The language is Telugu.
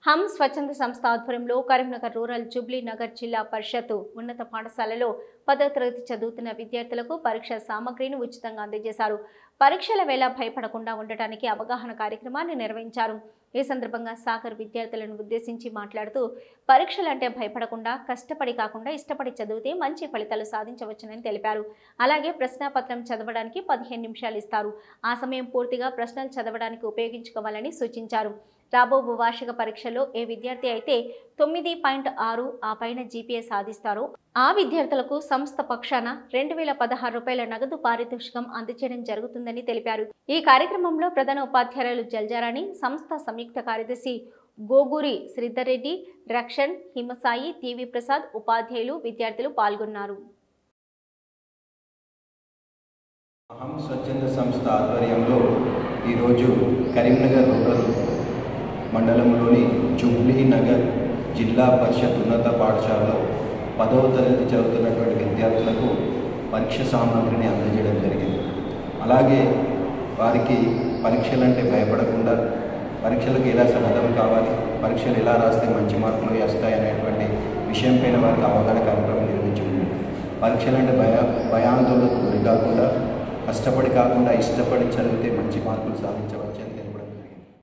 హమ్ స్వచ్ఛంద సంస్థ ఆధ్వర్యంలో కరీంనగర్ రూరల్ జూబ్లీ నగర్ జిల్లా పరిషత్ ఉన్నత పాఠశాలలో 10వ తరగతి చదువుతున్న విద్యార్థులకు పరీక్ష సామగ్రిని ఉచితంగా అందజేశారు. పరీక్షల వేళ భయపడకుండా ఉండటానికి అవగాహన కార్యక్రమాన్ని నిర్వహించారు. ఈ సందర్భంగా సాగర్ విద్యార్థులను ఉద్దేశించి మాట్లాడుతూ పరీక్షలంటే భయపడకుండా కష్టపడి కాకుండా ఇష్టపడి చదివితే మంచి ఫలితాలు సాధించవచ్చునని తెలిపారు. అలాగే ప్రశ్నాపత్రం చదవడానికి 15 నిమిషాలు ఇస్తారు. ఆ సమయం పూర్తిగా ప్రశ్నలు చదవడానికి ఉపయోగించుకోవాలని సూచించారు. రాబోవు వార్షిక పరీక్షలో ఏ విద్యార్థి అయితే 9.6 ఆ పైన జీపీఏ సాధిస్తారో ఆ విద్యార్థులకు సంస్థ పక్షాన 2016 రూపాయల నగదు పారితోషికం అందజేయడం జరుగుతుందని తెలిపారు. ఈ కార్యక్రమంలో ప్రధాన ఉపాధ్యాయులు జల్జారాణి, సంస్థ సంయుక్త కార్యదర్శి గోగూరి శ్రీధర్ రెడ్డి, రక్షణ్, హిమసాయి, టీవీ ప్రసాద్, ఉపాధ్యాయులు, విద్యార్థులు పాల్గొన్నారు. హమ్ స్వచ్ఛంద సంస్థ ఆధ్వర్యంలో ఈరోజు కరీంనగర్ రూరల్ మండలంలోని జూబ్లీ నగర్ జిల్లా పరిషత్ ఉన్నత పాఠశాలలో 10వ తరగతి చదువుతున్నటువంటి విద్యార్థులకు పరీక్ష సామగ్రిని అందజేయడం జరిగింది. అలాగే వారికి పరీక్షలంటే భయపడకుండా పరీక్షలకు ఎలా సన్నద్ధం కావాలి, పరీక్షలు ఎలా రాస్తే మంచి మార్కులు వస్తాయనేటువంటి విషయంపైన వారికి అవగాహన కార్యక్రమం నిర్వహించింది. పరీక్షలంటే భయాందోళనకు గురి కాకుండా కష్టపడి కాకుండా ఇష్టపడి చదివితే మంచి మార్కులు సాధించవచ్చు.